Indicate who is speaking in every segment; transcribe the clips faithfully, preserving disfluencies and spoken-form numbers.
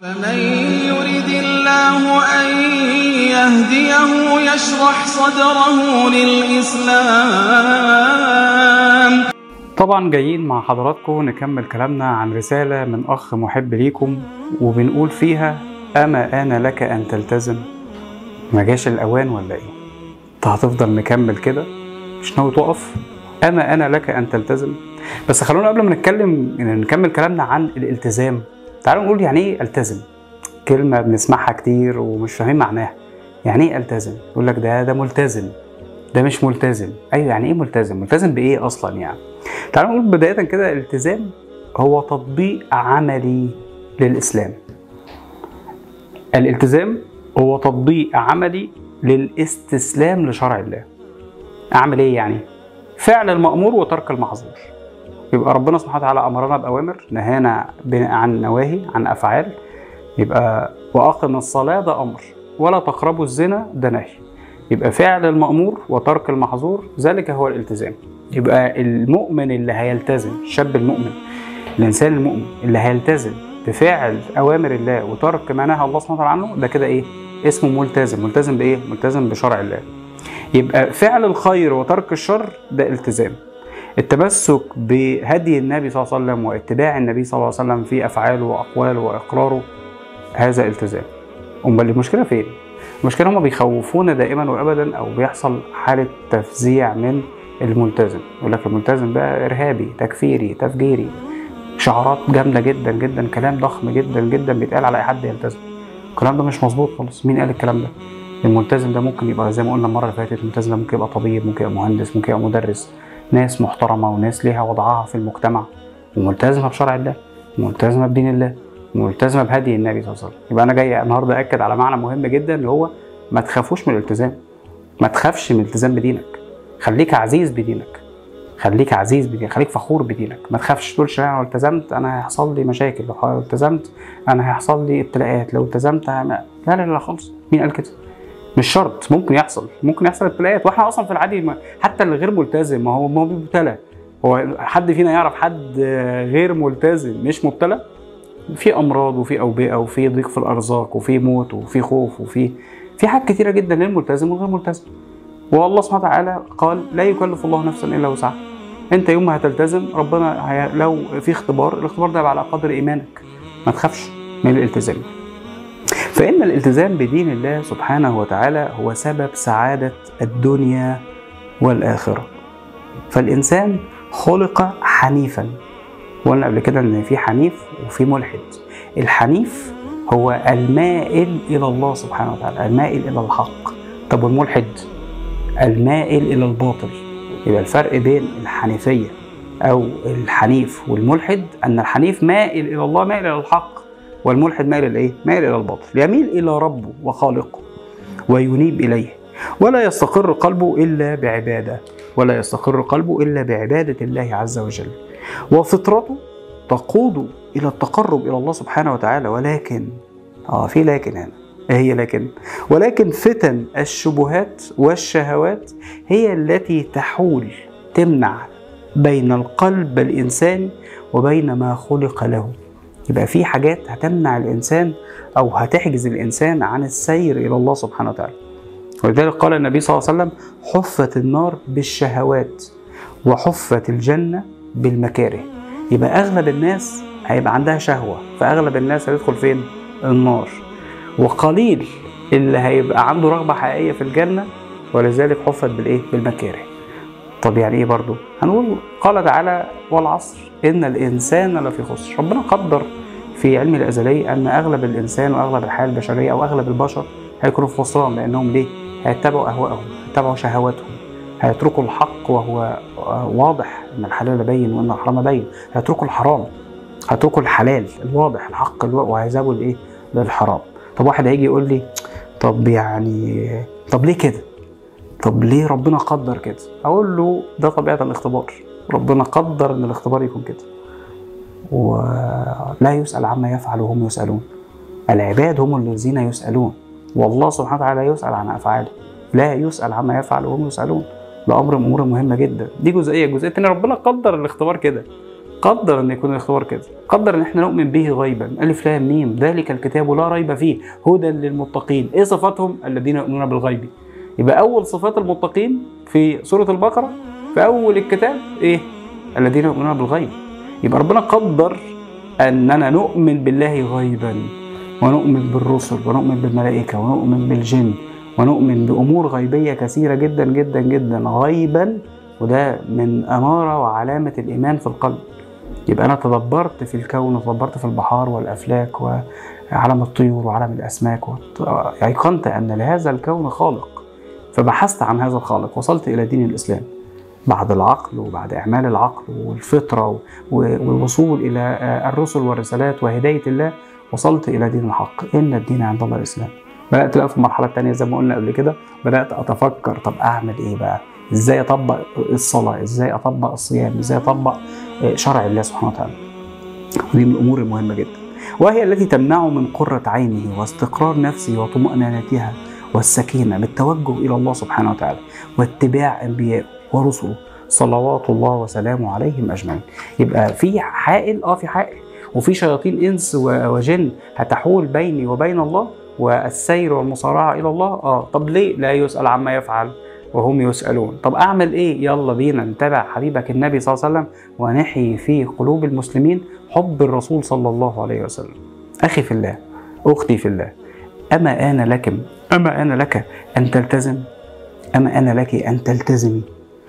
Speaker 1: فمن يرد الله أن يهديه يشرح صدره للإسلام.
Speaker 2: طبعا جايين مع حضراتكم نكمل كلامنا عن رسالة من أخ محب ليكم، وبنقول فيها: أما آن لك أن تلتزم؟ ما جاش الأوان ولا إيه؟ أنت هتفضل نكمل كده؟ مش ناوي تقف؟ أما آن لك أن تلتزم؟ بس خلونا قبل ما نتكلم نكمل كلامنا عن الالتزام، تعالوا نقول يعني إيه التزم؟ كلمة بنسمعها كتير ومش فاهمين معناها. يعني إيه التزم؟ يقول لك ده ده ملتزم، ده مش ملتزم. أيوة، يعني إيه ملتزم؟ ملتزم بإيه أصلا يعني؟ تعالوا نقول بداية كده: الالتزام هو تطبيق عملي للإسلام. الالتزام هو تطبيق عملي للاستسلام لشرع الله. أعمل إيه يعني؟ فعل المأمور وترك المحظور. يبقى ربنا سبحانه وتعالى أمرنا بأوامر، نهانا عن نواهي، عن أفعال. يبقى وأقم الصلاة ده أمر، ولا تقربوا الزنا ده نهي. يبقى فعل المأمور وترك المحظور ذلك هو الالتزام. يبقى المؤمن اللي هيلتزم، الشاب المؤمن، الإنسان المؤمن اللي هيلتزم بفعل أوامر الله وترك ما نهى الله سبحانه وتعالى عنه، ده كده إيه؟ اسمه ملتزم. ملتزم بإيه؟ ملتزم بشرع الله. يبقى فعل الخير وترك الشر ده التزام. التمسك بهدي النبي صلى الله عليه وسلم واتباع النبي صلى الله عليه وسلم في أفعاله وأقواله وإقراره، هذا التزام. أمال المشكلة فين؟ المشكلة هم بيخوفونا دائما وأبدا، أو بيحصل حالة تفزيع من الملتزم. يقول لك الملتزم بقى إرهابي، تكفيري، تفجيري، شعارات جامدة جدا جدا، كلام ضخم جدا جدا بيتقال على أي حد يلتزم. الكلام ده مش مظبوط خالص. مين قال الكلام ده؟ الملتزم ده ممكن يبقى زي ما قلنا المرة اللي فاتت، الملتزم ده ممكن يبقى طبيب، ممكن يبقى مهندس، ممكن يبقى مدرس، ناس محترمة وناس ليها وضعها في المجتمع، وملتزمة بشرع الله، ملتزمة بدين الله، ملتزمة بهدي النبي صلى الله عليه وسلم. يبقى أنا جاي النهاردة أكد على معنى مهم جدا، اللي هو ما تخافوش من الالتزام. ما تخافش من الالتزام بدينك. خليك عزيز بدينك، خليك عزيز بدينك، خليك فخور بدينك. ما تخافش تقولش انا لو التزمت انا هيحصل لي مشاكل، لو التزمت انا هيحصل لي ابتلاءات، لو التزمت لا لا لا خالص. مين قال كده؟ مش شرط. ممكن يحصل ممكن يحصل ابتلاءات، واحنا اصلا في العادي حتى اللي غير ملتزم ما هو ما هو بيبتلى. هو حد فينا يعرف حد غير ملتزم مش مبتلى؟ في امراض وفي اوبئه وفي ضيق في الارزاق وفي موت وفي خوف وفي في حاجات كتيره جدا للملتزم والغير ملتزم. والله سبحانه وتعالى قال: لا يكلف الله نفسا الا وسعها. انت يوم ما هتلتزم ربنا هي... لو في اختبار، الاختبار ده على قدر ايمانك. ما تخافش من الالتزام، فان الالتزام بدين الله سبحانه وتعالى هو سبب سعاده الدنيا والاخره. فالانسان خلق حنيفا، وقلنا قبل كده ان في حنيف وفي ملحد. الحنيف هو المائل الى الله سبحانه وتعالى، المائل الى الحق. طب والملحد؟ المائل الى الباطل. يبقى الفرق بين الحنيفيه او الحنيف والملحد ان الحنيف مائل الى الله، مائل الى الحق، والملحد مائل الى ايه؟ مائل الى الباطل. يميل الى ربه وخالقه وينيب اليه، ولا يستقر قلبه الا بعباده، ولا يستقر قلبه الا بعباده الله عز وجل. وفطرته تقود الى التقرب الى الله سبحانه وتعالى. ولكن اه في لكن هنا، ايه هي لكن؟ ولكن فتن الشبهات والشهوات هي التي تحول، تمنع بين القلب الانساني وبين ما خلق له. يبقى في حاجات هتمنع الانسان او هتحجز الانسان عن السير الى الله سبحانه وتعالى. ولذلك قال النبي صلى الله عليه وسلم: حفت النار بالشهوات وحفت الجنه بالمكاره. يبقى اغلب الناس هيبقى عندها شهوه، فاغلب الناس هيدخل فين؟ النار. وقليل اللي هيبقى عنده رغبه حقيقيه في الجنه، ولذلك حفت بالايه؟ بالمكاره. طب يعني ايه برضو؟ هنقول قال تعالى: والعصر ان الانسان لفي خسر. ربنا قدر في علمه الازلي ان اغلب الانسان واغلب الحياه البشريه او اغلب البشر هيكونوا في خسران. لانهم ليه؟ هيتبعوا اهواءهم، هيتبعوا شهواتهم، هيتركوا الحق وهو واضح ان الحلال بين وان الحرام بين، هيتركوا الحرام، هيتركوا الحلال الواضح الحق الواضح، وهيذهبوا لايه؟ للحرام. طب واحد هيجي يقول لي: طب يعني طب ليه كده؟ طب ليه ربنا قدر كده؟ اقول له: ده طبيعه الاختبار. ربنا قدر ان الاختبار يكون كده، ولا يسأل عما يفعل وهم يسألون. العباد هم الذين يسألون، والله سبحانه وتعالى يسأل عن افعاله، لا يسأل عما يفعل وهم يسألون. ده امر من امور مهمه جدا. دي جزئيه. الجزئيه الثانيه: ربنا قدر الاختبار كده. قدر ان يكون الاختبار كده، قدر ان احنا نؤمن به غيبا. الف لام ميم ذلك الكتاب لا ريب فيه هدى للمتقين. ايه صفاتهم؟ الذين يؤمنون بالغيب. يبقى اول صفات المتقين في سورة البقرة في اول الكتاب ايه؟ الذين يؤمنون بالغيب. يبقى ربنا قدر اننا نؤمن بالله غيبا، ونؤمن بالرسل، ونؤمن بالملائكة، ونؤمن بالجن، ونؤمن بامور غيبية كثيرة جدا جدا جدا غيبا، وده من امارة وعلامة الايمان في القلب. يبقى أنا تدبرت في الكون وتدبرت في البحار والأفلاك وعالم الطيور وعالم الأسماك، أيقنت أن لهذا الكون خالق، فبحثت عن هذا الخالق، وصلت إلى دين الإسلام بعد العقل وبعد إعمال العقل والفطرة والوصول إلى الرسل والرسالات وهداية الله، وصلت إلى دين الحق. إن الدين عند الله الإسلام. بدأت بقى في المرحلة الثانية زي ما قلنا قبل كده، بدأت أتفكر طب أعمل إيه بقى؟ إزاي أطبق الصلاة؟ إزاي أطبق الصيام؟ إزاي أطبق شرع الله سبحانه وتعالى؟ ودي من الأمور المهمة جدا، وهي التي تمنعه من قرة عينه واستقرار نفسه وطمأنينتها والسكينة بالتوجه إلى الله سبحانه وتعالى واتباع أنبيائه ورسله صلوات الله وسلامه عليهم أجمعين. يبقى في حائل، اه في حائل، وفي شياطين إنس وجن هتحول بيني وبين الله والسير والمصارعة إلى الله. اه طب ليه؟ لا يسأل عما يفعل وهم يسألون. طب أعمل إيه؟ يلا بينا نتابع حبيبك النبي صلى الله عليه وسلم ونحيي في قلوب المسلمين حب الرسول صلى الله عليه وسلم. أخي في الله، أختي في الله، أما آن لكم أما آن لك أن تلتزم؟ أما آن لك أن تلتزمي؟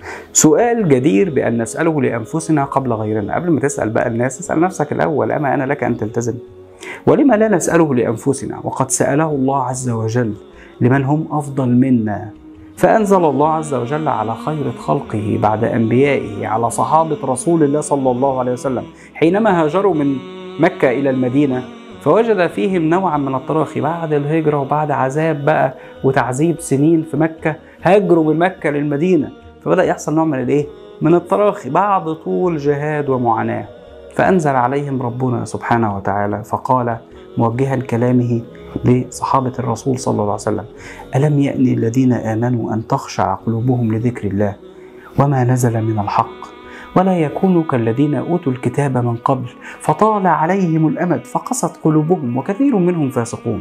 Speaker 2: سؤال جدير بأن نسأله لأنفسنا قبل غيرنا. قبل ما تسأل بقى الناس، اسأل نفسك الأول، أما آن لك أن تلتزم؟ ولما لا نسأله لأنفسنا وقد سأله الله عز وجل لمن هم أفضل منا؟ فأنزل الله عز وجل على خير خلقه بعد أنبيائه على صحابة رسول الله صلى الله عليه وسلم حينما هاجروا من مكة إلى المدينة، فوجد فيهم نوعا من التراخي بعد الهجرة وبعد عذاب بقى وتعذيب سنين في مكة، هاجروا من مكة للمدينة، فبدأ يحصل نوع من الايه؟ من التراخي بعد طول جهاد ومعاناة. فأنزل عليهم ربنا سبحانه وتعالى فقال موجها كلامه لصحابة الرسول صلى الله عليه وسلم: ألم يأن الذين آمنوا أن تخشع قلوبهم لذكر الله وما نزل من الحق ولا يكونوا كالذين أوتوا الكتاب من قبل فطال عليهم الأمد فقست قلوبهم وكثير منهم فاسقون.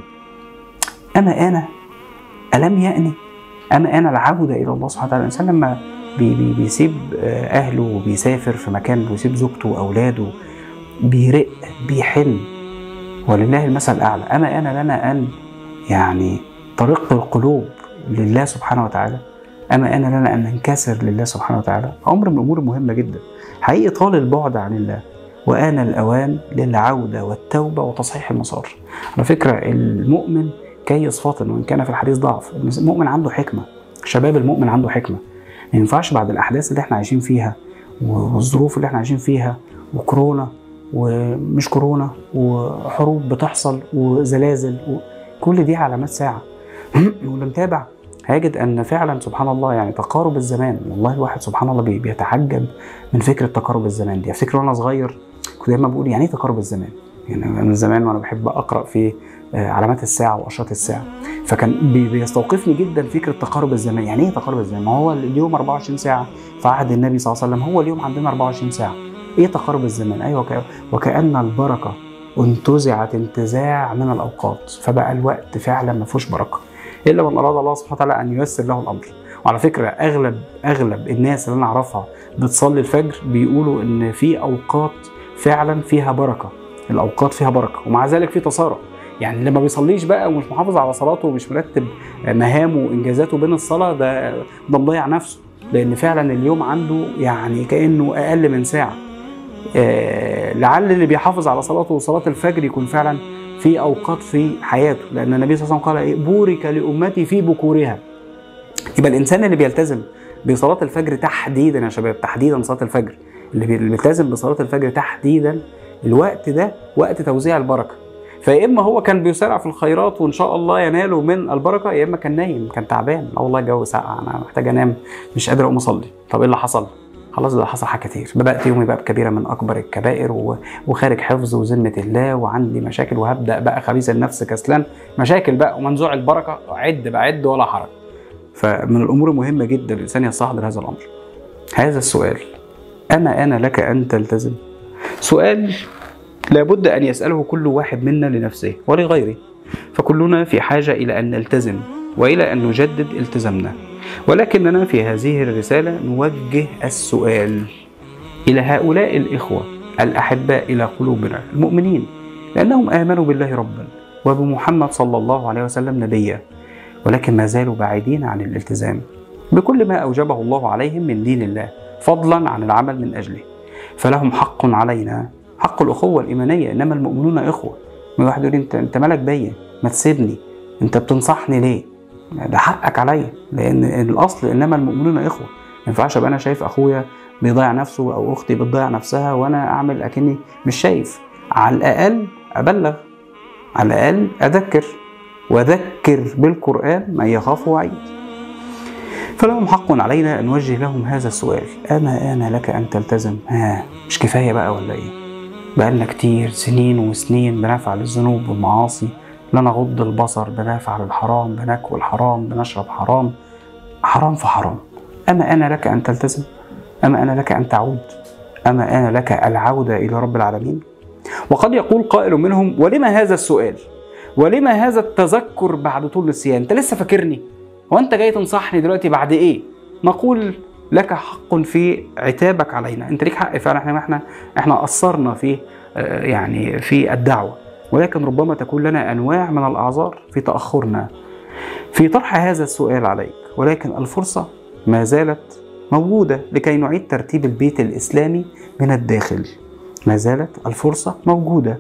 Speaker 2: أما آن ألم يأني أما آن العودة إلى الله سبحانه وتعالى. الإنسان لما بي بي بيسيب أهله وبيسافر في مكان ويسيب زوجته وأولاده بيرق بيحن، ولله المثل الأعلى. أما آن لنا أن يعني طريق القلوب لله سبحانه وتعالى، أما آن لنا أن ننكسر لله سبحانه وتعالى. أمر من الأمور المهمة جدا حقيقي، طال البعد عن الله وآن الأوان للعودة والتوبة وتصحيح المسار. على فكرة المؤمن كيس فاطن وإن كان في الحديث ضعف. المؤمن عنده حكمة، شباب المؤمن عنده حكمة. ما ينفعش بعد الأحداث اللي احنا عايشين فيها والظروف اللي احنا عايشين فيها وكورونا ومش كورونا وحروب بتحصل وزلازل وكل دي علامات ساعة واللي متابع هيجد أن فعلا سبحان الله يعني تقارب الزمان. والله الواحد سبحان الله بيتعجب من فكرة تقارب الزمان دي. أفتكر وأنا صغير كنت دايما بقول يعني إيه تقارب الزمان؟ يعني من زمان وأنا بحب أقرأ في علامات الساعة وأشراط الساعة، فكان بيستوقفني جدا فكرة تقارب الزمان. يعني إيه تقارب الزمان؟ ما هو اليوم أربعة وعشرين ساعة في عهد النبي صلى الله عليه وسلم، هو اليوم عندنا أربعة وعشرين ساعة. إيه تقارب الزمان؟ أيوة، وكأن البركة انتزعت انتزاع من الأوقات، فبقى الوقت فعلا ما فيهوش بركة إلا من أراد الله سبحانه وتعالى أن ييسر له الأمر. وعلى فكرة أغلب أغلب الناس اللي أنا أعرفها بتصلي الفجر بيقولوا إن في أوقات فعلا فيها بركة، الأوقات فيها بركة، ومع ذلك في تصارع. يعني اللي ما بيصليش بقى ومش محافظ على صلاته ومش مرتب مهامه وإنجازاته بين الصلاة ده ده مضيع نفسه، لأن فعلا اليوم عنده يعني كأنه أقل من ساعة. آه لعل اللي بيحافظ على صلاته وصلاة الفجر يكون فعلا في أوقات في حياته، لأن النبي صلى الله عليه وسلم قال إيه؟ بورك لأمتي في بكورها. يبقى الإنسان اللي بيلتزم بصلاة الفجر تحديدا يا شباب، تحديدا صلاة الفجر، اللي بيلتزم بصلاة الفجر تحديدا الوقت ده وقت توزيع البركة. فيا إما هو كان بيسارع في الخيرات وإن شاء الله يناله من البركة، يا إما كان نايم كان تعبان، لا والله الجو ساقع أنا محتاج أنام مش قادر أقوم أصلي. طب إيه اللي حصل؟ خلاص ده حصل حاجات كتير، بدأت يومي بقى بكبيرة من أكبر الكبائر وخارج حفظ وذمة الله وعندي مشاكل وهبدأ بقى خبيث النفس كسلان، مشاكل بقى ومنزوع البركة، عد بقى عد ولا حرج. فمن الأمور المهمة جدا الإنسان يستحضر هذا الأمر. هذا السؤال: أما أنا لك أن تلتزم؟ سؤال لابد أن يسأله كل واحد منا لنفسه ولغيره، فكلنا في حاجة إلى أن نلتزم وإلى أن نجدد التزامنا، ولكننا في هذه الرسالة نوجه السؤال إلى هؤلاء الإخوة الأحباء إلى قلوبنا المؤمنين، لأنهم آمنوا بالله ربا وبمحمد صلى الله عليه وسلم نبيا، ولكن ما زالوا بعيدين عن الالتزام بكل ما أوجبه الله عليهم من دين الله فضلا عن العمل من أجله. فلهم حق علينا، حق الأخوة الإيمانية، إنما المؤمنون إخوة. من واحد يقول أنت أنت مالك بيا، ما تسيبني، أنت بتنصحني ليه؟ ده حقك عليا، لأن الأصل إنما المؤمنون إخوة. ما ينفعش أبقى أنا شايف أخويا بيضيع نفسه أو أختي بتضيع نفسها وأنا أعمل أكني مش شايف. على الأقل أبلغ، على الأقل أذكر، وذكر بالقرآن من يخاف وعيد. فلهم حق علينا أن نوجه لهم هذا السؤال: أما آن لك أن تلتزم؟ ها مش كفاية بقى ولا إيه؟ بقالنا كتير سنين وسنين بنفعل الذنوب والمعاصي، لا نغض البصر، بنفعل الحرام، بناكل الحرام، بنشرب حرام، حرام في حرام. أما آن لك أن تلتزم؟ أما آن لك أن تعود؟ أما آن لك العودة إلى رب العالمين؟ وقد يقول قائل منهم: ولما هذا السؤال؟ ولما هذا التذكر بعد طول الصيام؟ أنت لسه فاكرني؟ وأنت جاي تنصحني دلوقتي بعد إيه؟ نقول لك حق في عتابك علينا، أنت ليك حق فعلا. احنا احنا احنا قصرنا في يعني في الدعوة، ولكن ربما تكون لنا أنواع من الأعذار في تأخرنا في طرح هذا السؤال عليك، ولكن الفرصة ما زالت موجودة لكي نعيد ترتيب البيت الإسلامي من الداخل. ما زالت الفرصة موجودة.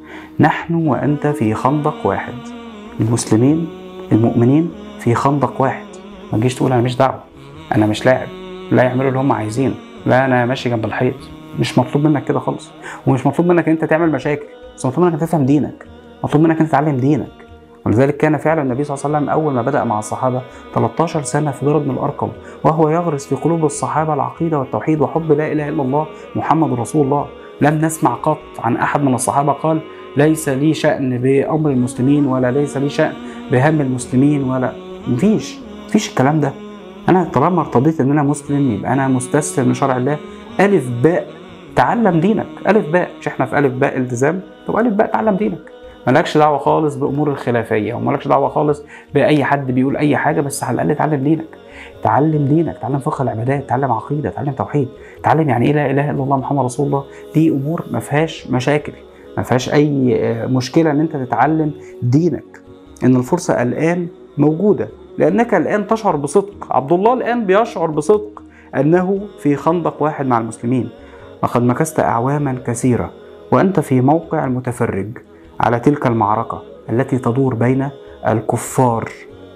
Speaker 2: نحن وأنت في خندق واحد، المسلمين المؤمنين في خندق واحد. ما تجيش تقول أنا مش دعوة، أنا مش لاعب، لا يعملوا اللي هم عايزين، لا أنا ماشي جنب الحيط. مش مطلوب منك كده خالص، ومش مطلوب منك أن أنت تعمل مشاكل، بس مطلوب منك أن تفهم دينك، مطلوب منك أن تتعلم دينك. ولذلك كان فعلا النبي صلى الله عليه وسلم أول ما بدأ مع الصحابة ثلاثة عشر سنة في دار بن الأرقم، وهو يغرس في قلوب الصحابة العقيدة والتوحيد وحب لا إله إلا الله محمد رسول الله. لم نسمع قط عن أحد من الصحابة قال ليس لي شأن بأمر المسلمين، ولا ليس لي شأن بهم المسلمين، ولا مفيش مفيش الكلام ده. أنا طالما ارتضيت أن أنا مسلم يبقى أنا مستسلم لشرع الله. ألف باء تعلم دينك، ألف باء، مش إحنا في ألف باء التزام؟ طب ألف باء تعلم دينك. مالكش دعوة خالص بأمور الخلافية، ومالكش دعوة خالص بأي حد بيقول أي حاجة، بس على الأقل تعلم دينك، تعلم دينك، تعلم فقه العبادات، تعلم عقيدة، تعلم توحيد، تعلم يعني إيه لا إله إلا الله محمد رسول الله. دي أمور ما فيهاش مشاكل، ما فيهاش أي مشكلة إن أنت تتعلم دينك. إن الفرصة الآن موجودة، لأنك الآن تشعر بصدق. عبد الله الآن بيشعر بصدق أنه في خندق واحد مع المسلمين. وقد مكثت أعواما كثيرة وأنت في موقع المتفرج على تلك المعركة التي تدور بين الكفار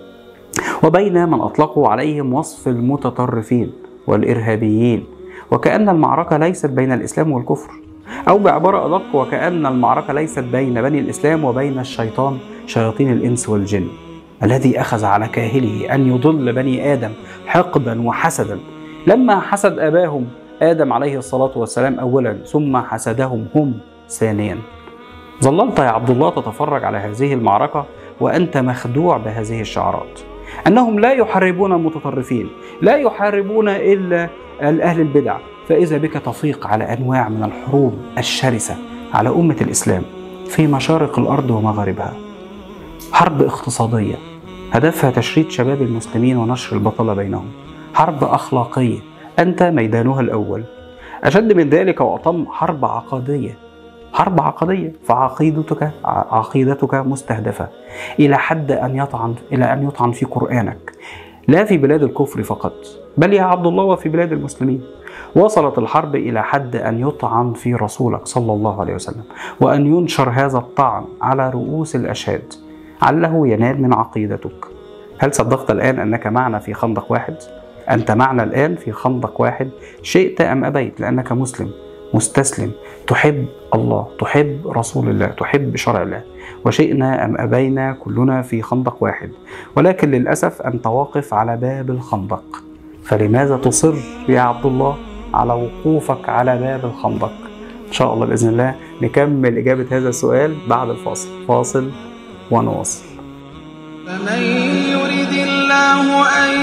Speaker 2: وبين من أطلقوا عليهم وصف المتطرفين والإرهابيين، وكأن المعركة ليست بين الإسلام والكفر، أو بعبارة أدق وكأن المعركة ليست بين بني الإسلام وبين الشيطان شياطين الإنس والجن الذي أخذ على كاهله أن يضل بني آدم حقدا وحسدا، لما حسد أباهم آدم عليه الصلاة والسلام أولا ثم حسدهم هم ثانيا. ظللت يا عبد الله تتفرج على هذه المعركة وأنت مخدوع بهذه الشعارات، أنهم لا يحاربون المتطرفين، لا يحاربون إلا أهل البدع، فإذا بك تفيق على أنواع من الحروب الشرسة على أمة الإسلام في مشارق الأرض ومغاربها. حرب اقتصادية هدفها تشريد شباب المسلمين ونشر البطالة بينهم. حرب أخلاقية أنت ميدانها الأول. أشد من ذلك وأطم، حرب عقدية، حرب عقدية، فعقيدتك عقيدتك مستهدفة إلى حد أن يطعن إلى أن يطعن في قرآنك، لا في بلاد الكفر فقط بل يا عبد الله وفي بلاد المسلمين. وصلت الحرب إلى حد أن يطعن في رسولك صلى الله عليه وسلم، وأن ينشر هذا الطعن على رؤوس الأشهاد عله ينال من عقيدتك. هل صدقت الآن أنك معنا في خندق واحد؟ أنت معنا الآن في خندق واحد، شئت أم أبيت، لأنك مسلم مستسلم، تحب الله، تحب رسول الله، تحب شرع الله، وشئنا أم أبينا كلنا في خندق واحد. ولكن للأسف أنت واقف على باب الخندق، فلماذا تصر يا عبد الله على وقوفك على باب الخندق؟ إن شاء الله بإذن الله نكمل إجابة هذا السؤال بعد الفاصل. فاصل ونواصل.
Speaker 1: فمن يرد الله أن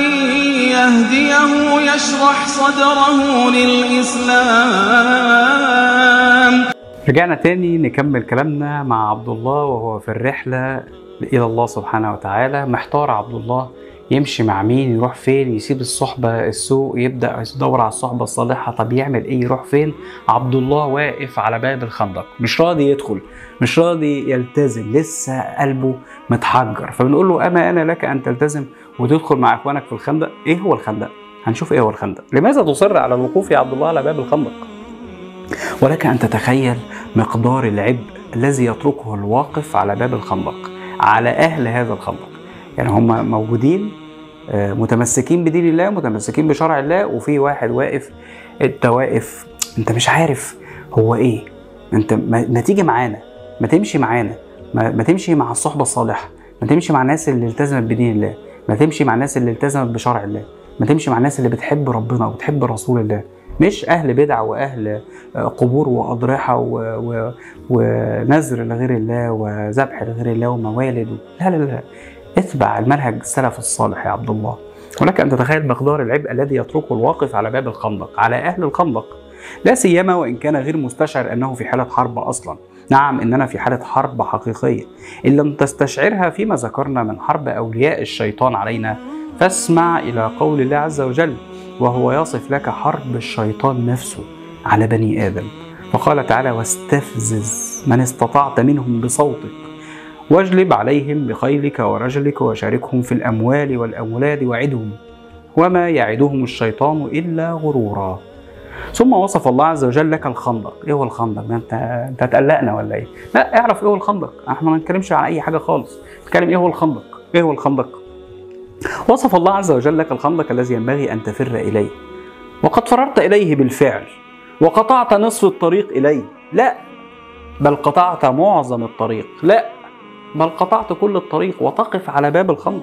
Speaker 1: يهديه يشرح صدره للإسلام
Speaker 2: رجعنا تاني نكمل كلامنا مع عبد الله وهو في الرحلة إلى الله سبحانه وتعالى. محتار عبد الله يمشي مع مين، يروح فين، يسيب الصحبة السوء يبدأ يدور على الصحبة الصالحة، طب يعمل ايه، يروح فين؟ عبد الله واقف على باب الخندق مش راضي يدخل، مش راضي يلتزم، لسه قلبه متحجر. فبنقول له أما أنا لك أن تلتزم وتدخل مع إخوانك في الخندق. إيه هو الخندق؟ هنشوف إيه هو الخندق. لماذا تصر على الوقوف يا عبد الله على باب الخندق؟ ولك أن تتخيل مقدار العبء الذي يتركه الواقف على باب الخندق على أهل هذا الخندق. يعني هم موجودين متمسكين بدين الله، متمسكين بشرع الله، وفي واحد واقف، انت واقف انت مش عارف هو ايه، انت ما تيجي معانا، ما تمشي معانا، ما, ما تمشي مع الصحبة الصالحة، ما تمشي مع الناس اللي التزمت بدين الله، ما تمشي مع الناس اللي التزمت بشرع الله، ما تمشي مع الناس اللي بتحب ربنا وبتحب رسول الله، مش أهل بدع وأهل قبور وأضرحة ونذر لغير الله وذبح لغير الله وموالد. لا لا لا، اتبع المنهج السلف الصالح يا عبد الله. ولك أن تتخيل مقدار العبء الذي يتركه الواقف على باب الخندق على أهل الخندق، لا سيما وإن كان غير مستشعر أنه في حالة حرب أصلا. نعم، إننا في حالة حرب حقيقية، إن لم تستشعرها فيما ذكرنا من حرب أولياء الشيطان علينا، فاسمع إلى قول الله عز وجل وهو يصف لك حرب الشيطان نفسه على بني آدم. فقال تعالى واستفزز من استطعت منهم بصوتك واجلب عليهم بخيلك ورجلك وشاركهم في الأموال والأولاد وعدهم وما يعدهم الشيطان إلا غرورا. ثم وصف الله عز وجل لك الخندق. ايه هو الخندق ده؟ انت انت هتقلقنا ولا ايه؟ لا، اعرف ايه هو الخندق. احنا ما نتكلمش عن اي حاجه خالص، نتكلم ايه هو الخندق. ايه هو الخندق؟ وصف الله عز وجل لك الخندق الذي ينبغي ان تفر اليه، وقد فررت اليه بالفعل وقطعت نصف الطريق اليه. لا، بل قطعت معظم الطريق. لا، بل قطعت كل الطريق وتقف على باب الخندق،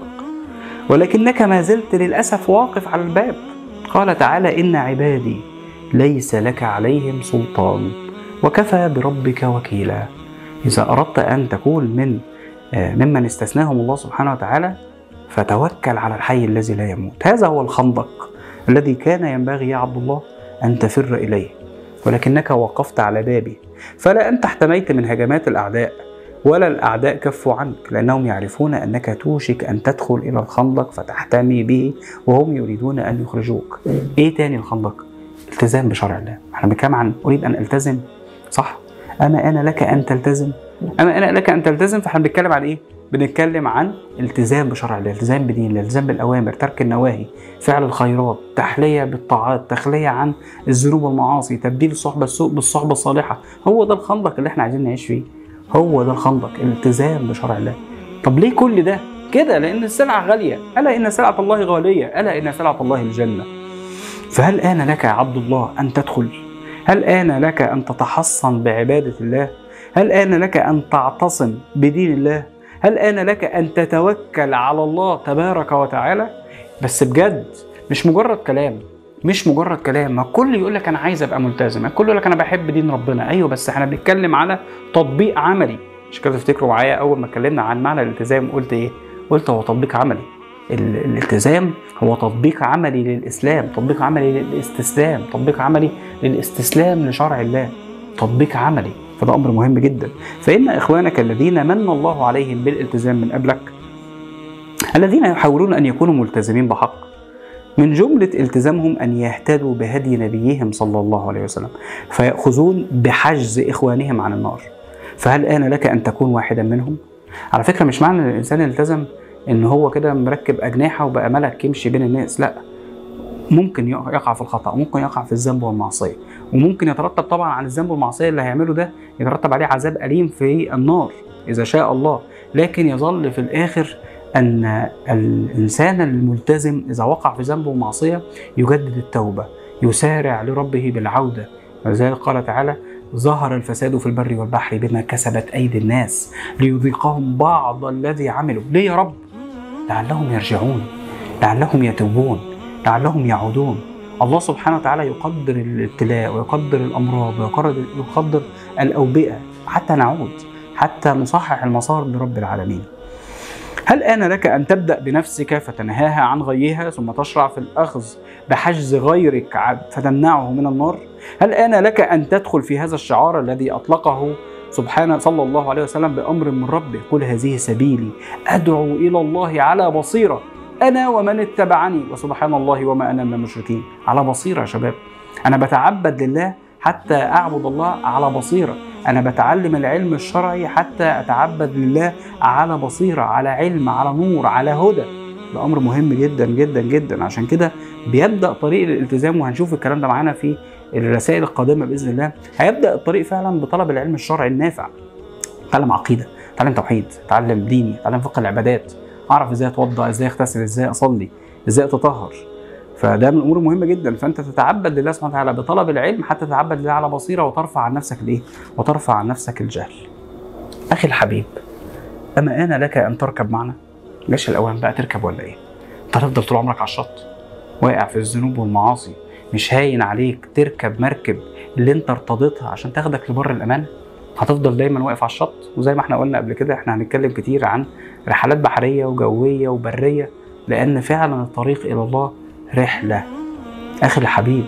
Speaker 2: ولكنك ما زلت للأسف واقف على الباب. قال تعالى إن عبادي ليس لك عليهم سلطان وكفى بربك وكيلا. إذا أردت أن تكون من ممن استثناهم الله سبحانه وتعالى فتوكل على الحي الذي لا يموت. هذا هو الخندق الذي كان ينبغي يا عبد الله أن تفر إليه، ولكنك وقفت على بابي، فلا أنت احتميت من هجمات الأعداء ولا الأعداء كفوا عنك، لأنهم يعرفون أنك توشك أن تدخل إلى الخندق فتحتمي به وهم يريدون أن يخرجوك. إيه تاني الخندق؟ التزام بشرع الله. احنا بنتكلم عن أريد أن ألتزم، صح؟ أما أنا لك أن تلتزم، أما أنا لك أن تلتزم. فاحنا بنتكلم عن إيه؟ بنتكلم عن التزام بشرع الله، التزام بدين الله، التزام بالأوامر، ترك النواهي، فعل الخيرات، تحلية بالطاعات، تخلية عن الذنوب والمعاصي، تبديل الصحبة السوء بالصحبة الصالحة. هو ده الخندق اللي احنا عايزين نعيش فيه، هو ده الخندق، الالتزام بشرع الله. طب ليه كل ده كده؟ لأن السلعة غالية. ألا إن سلعة الله غالية، ألا إن سلعة الله الجنة. فهل آن لك يا عبد الله أن تدخل؟ هل آن لك أن تتحصن بعبادة الله؟ هل آن لك أن تعتصم بدين الله؟ هل آن لك أن تتوكل على الله تبارك وتعالى؟ بس بجد، مش مجرد كلام، مش مجرد كلام. ما الكل يقول لك انا عايز ابقى ملتزم، الكل يقول لك انا بحب دين ربنا. ايوه، بس احنا بنتكلم على تطبيق عملي. مش كده تفتكروا معايا اول ما اتكلمنا عن معنى الالتزام قلت ايه؟ قلت هو تطبيق عملي. الالتزام هو تطبيق عملي للاسلام، تطبيق عملي للاستسلام، تطبيق عملي للاستسلام لشرع الله، تطبيق عملي. فده امر مهم جدا. فان اخوانك الذين من الله عليهم بالالتزام من قبلك، الذين يحاولون ان يكونوا ملتزمين بحق، من جملة التزامهم أن يهتدوا بهدي نبيهم صلى الله عليه وسلم، فيأخذون بحجز إخوانهم عن النار. فهل آن لك أن تكون واحدا منهم؟ على فكرة مش معنى أن الإنسان التزم أن هو كده مركب أجنحة وبقى ملك يمشي بين الناس، لا. ممكن يقع في الخطأ، ممكن يقع في الذنب والمعصية، وممكن يترتب طبعا عن الذنب والمعصية اللي هيعمله ده يترتب عليه عذاب أليم في النار إذا شاء الله. لكن يظل في الآخر أن الإنسان الملتزم إذا وقع في ذنب ومعصية يجدد التوبة، يسارع لربه بالعودة. ولذلك قال تعالى ظهر الفساد في البر والبحر بما كسبت أيدي الناس ليذيقهم بعض الذي عملوا. ليه يا رب؟ لعلهم يرجعون، لعلهم يتوبون، لعلهم يعودون. الله سبحانه وتعالى يقدر الابتلاء ويقدر الأمراض ويقدر الأوبئة حتى نعود، حتى نصحح المسار لرب العالمين. هل آن لك أن تبدأ بنفسك فتنهاها عن غيها ثم تشرع في الأخذ بحجز غيرك فتمنعه من النار؟ هل آن لك أن تدخل في هذا الشعار الذي أطلقه سبحانه صلى الله عليه وسلم بأمر من ربه: قل هذه سبيلي أدعو إلى الله على بصيرة أنا ومن اتبعني وسبحان الله وما أنا من المشركين. على بصيرة يا شباب، أنا بتعبد لله حتى أعبد الله على بصيرة، أنا بتعلم العلم الشرعي حتى أتعبد لله على بصيرة، على علم، على نور، على هدى. ده أمر مهم جدا جدا جدا. عشان كده بيبدأ طريق الالتزام، وهنشوف الكلام ده معانا في الرسائل القادمة بإذن الله. هيبدأ الطريق فعلا بطلب العلم الشرعي النافع. تعلم عقيدة، تعلم توحيد، تعلم ديني، تعلم فقه العبادات، أعرف إزاي أتوضأ، إزاي أغتسل، إزاي أصلي، إزاي أتطهر. فده من الامور المهمه جدا. فانت تتعبد لله سبحانه وتعالى بطلب العلم حتى تتعبد لله على بصيره، وترفع عن نفسك الايه؟ وترفع عن نفسك الجهل. اخي الحبيب، اما آن لك ان تركب معنا؟ جاش الاوان بقى تركب ولا ايه؟ انت هتفضل طول عمرك على الشط واقع في الذنوب والمعاصي؟ مش هاين عليك تركب مركب اللي انت ارتضيتها عشان تاخدك لبر الامان؟ هتفضل دايما واقف على الشط؟ وزي ما احنا قلنا قبل كده، احنا هنتكلم كتير عن رحلات بحريه وجويه وبريه، لان فعلا الطريق الى الله رحلة. أخي الحبيب،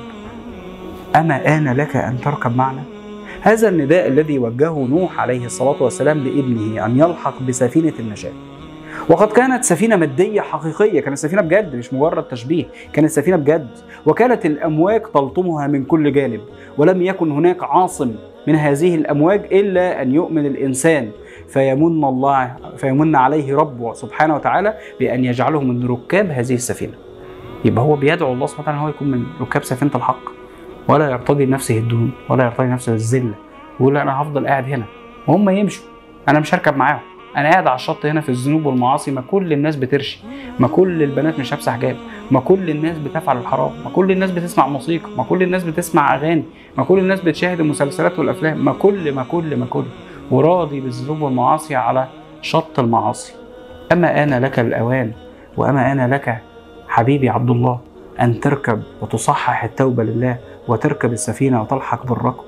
Speaker 2: أما آن لك أن تركب معنا؟ هذا النداء الذي وجهه نوح عليه الصلاة والسلام لابنه أن يلحق بسفينة النجاة، وقد كانت سفينة مادية حقيقية، كانت سفينة بجد مش مجرد تشبيه، كانت سفينة بجد، وكانت الأمواج تلطمها من كل جانب، ولم يكن هناك عاصم من هذه الأمواج إلا أن يؤمن الإنسان فيمن الله فيمن عليه ربه سبحانه وتعالى بأن يجعله من ركاب هذه السفينة. يبقى هو بيدعو الله سبحانه وتعالى ان هو يكون من ركاب سفينة الحق، ولا يرتضي لنفسه الدون، ولا يرتضي لنفسه الذلة، ويقول انا هفضل قاعد هنا وهم يمشوا، انا مش هركب معاهم، انا قاعد على الشط هنا في الذنوب والمعاصي. ما كل الناس بترشي، ما كل البنات مش لابسه حجاب، ما كل الناس بتفعل الحرام، ما كل الناس بتسمع موسيقى، ما كل الناس بتسمع اغاني، ما كل الناس بتشاهد المسلسلات والافلام، ما كل ما كل ما كل وراضي بالذنوب والمعاصي على شط المعاصي. اما آن لك الاوان، واما آن لك حبيبي عبد الله أن تركب وتصحح التوبة لله وتركب السفينة وتلحق بالركب.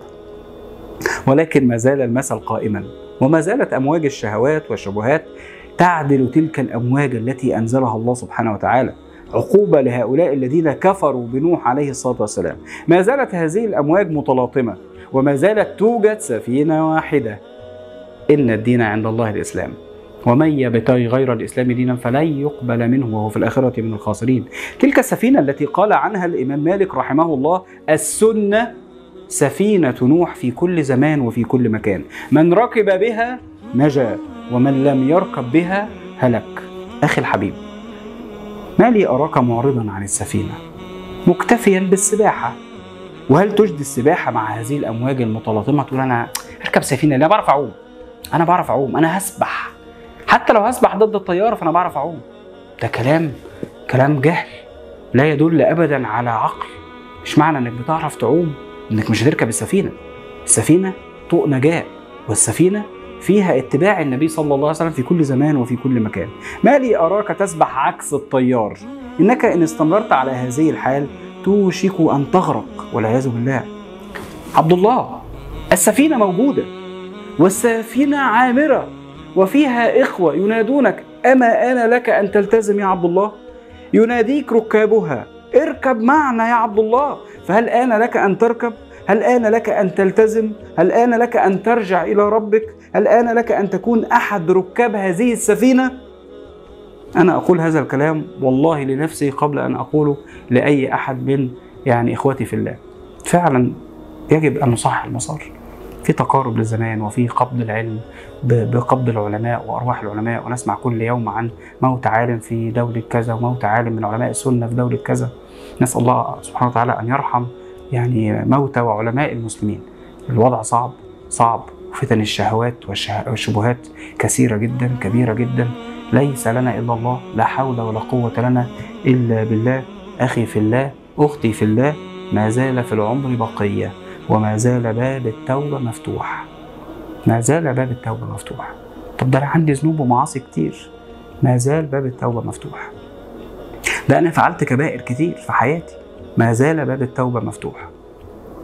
Speaker 2: ولكن ما زال المثل قائما، وما زالت أمواج الشهوات والشبهات تعدل تلك الأمواج التي أنزلها الله سبحانه وتعالى عقوبة لهؤلاء الذين كفروا بنوح عليه الصلاة والسلام. ما زالت هذه الأمواج متلاطمة، وما زالت توجد سفينة واحدة: إن الدين عند الله الإسلام، ومن يبتغي غير الإسلام دينا فلن يقبل منه وهو في الآخرة من الخاسرين. تلك السفينة التي قال عنها الإمام مالك رحمه الله: السنة سفينة نوح في كل زمان وفي كل مكان، من ركب بها نجا ومن لم يركب بها هلك. أخي الحبيب، ما لي أراك معرضا عن السفينة مكتفيا بالسباحة؟ وهل تجدي السباحة مع هذه الأمواج المتلاطمة؟ تقول أنا أركب سفينة؟ لا، بعرف أعوم، أنا بعرف أعوم، أنا هسبح، حتى لو هسبح ضد التيار فأنا بعرف أعوم. ده كلام كلام جهل لا يدل أبدا على عقل. مش معنى أنك بتعرف تعوم أنك مش هتركب السفينة. السفينة طوق نجاة، والسفينة فيها اتباع النبي صلى الله عليه وسلم في كل زمان وفي كل مكان. ما لي أراك تسبح عكس التيار؟ إنك إن استمررت على هذه الحال توشك أن تغرق والعياذ بالله. عبد الله، السفينة موجودة والسفينة عامرة وفيها إخوة ينادونك: أما آن لك أن تلتزم يا عبد الله؟ يناديك ركابها: اركب معنا يا عبد الله. فهل آن لك أن تركب؟ هل آن لك أن تلتزم؟ هل آن لك أن ترجع إلى ربك؟ هل آن لك أن تكون أحد ركاب هذه السفينة؟ أنا أقول هذا الكلام والله لنفسي قبل أن أقوله لأي أحد من يعني إخوتي في الله. فعلا يجب أن نصحح المسار. في تقارب للزمان، وفي قبض العلم بقبض العلماء وأرواح العلماء، ونسمع كل يوم عن موت عالم في دولة كذا وموت عالم من علماء السنة في دولة كذا. نسأل الله سبحانه وتعالى أن يرحم يعني موتى وعلماء المسلمين. الوضع صعب صعب، وفتن الشهوات والشبهات كثيرة جدا كبيرة جدا. ليس لنا إلا الله، لا حول ولا قوة لنا إلا بالله. أخي في الله، أختي في الله، ما زال في العمر بقية، وما زال باب التوبة مفتوح. ما زال باب التوبة مفتوح. طب ده أنا عندي ذنوب ومعاصي كتير. ما زال باب التوبة مفتوح. ده أنا فعلت كبائر كتير في حياتي. ما زال باب التوبة مفتوح.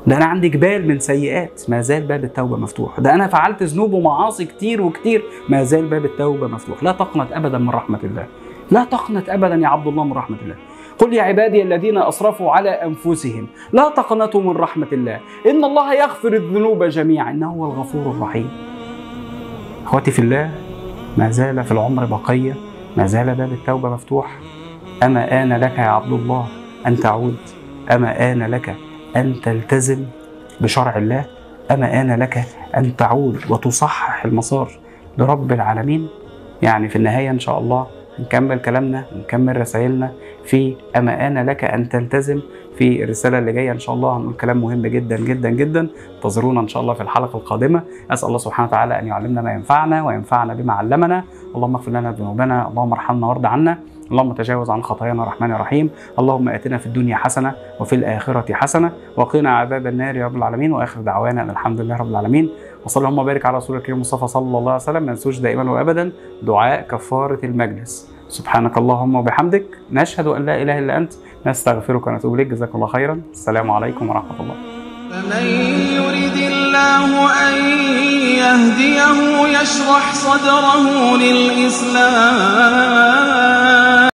Speaker 2: ده أنا عندي جبال من سيئات، ما زال باب التوبة مفتوح. ده أنا فعلت ذنوب ومعاصي كتير وكتير، ما زال باب التوبة مفتوح. لا تقنط أبدا من رحمة الله، لا تقنط أبدا يا عبد الله من رحمة الله. قل يا عبادي الذين أسرفوا على أنفسهم لا تقنطوا من رحمة الله إن الله يغفر الذنوب جميعا إنه هو الغفور الرحيم. أخواتي في الله، ما زال في العمر بقية، ما زال باب التوبة مفتوح. أما آن لك يا عبد الله أن تعود، أما آن لك أن تلتزم بشرع الله، أما آن لك أن تعود وتصحح المسار لرب العالمين. يعني في النهاية إن شاء الله نكمل كلامنا ونكمل رسائلنا في أما آن لك أن تلتزم. في الرسالة اللي جاية إن شاء الله هنقول كلام مهم جدا جدا جدا. انتظرونا إن شاء الله في الحلقة القادمة. أسأل الله سبحانه وتعالى أن يعلمنا ما ينفعنا وينفعنا بما علمنا. اللهم اغفر لنا ذنوبنا، اللهم ارحمنا وارض عنا، اللهم تجاوز عن خطايانا الرحمن الرحيم. اللهم آتنا في الدنيا حسنة وفي الآخرة حسنة وقنا عذاب النار يا رب العالمين. وآخر دعوانا أن الحمد لله رب العالمين. وصلى اللهم وبارك على رسول الكريم المصطفى صلى الله عليه وسلم. ما ننسوش دائما وأبدا دعاء كفارة المجلس. سبحانك اللهم وبحمدك، نشهد أن لا إله إلا أنت، نستغفرك ونتوب إليك. جزاك الله خيرا. السلام عليكم ورحمة الله.
Speaker 1: فمن يرد الله أن يهديه يشرح صدره للإسلام